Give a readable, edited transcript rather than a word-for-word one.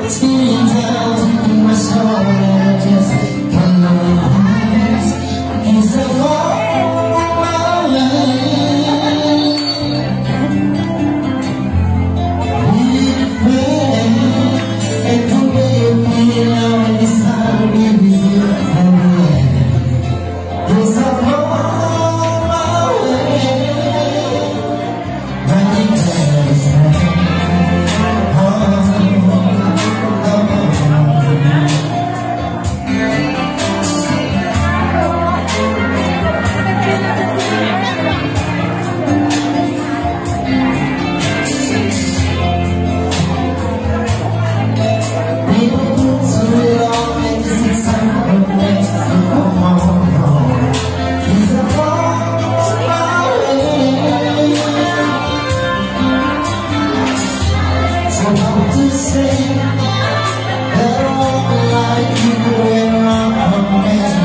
Spinning down deep in my soul, and I just can't realize it's a fall my way. Really pray and forgive me now and it's time to be with you again. It's a fall my way. Running past to say that I won't like you when I'm a man.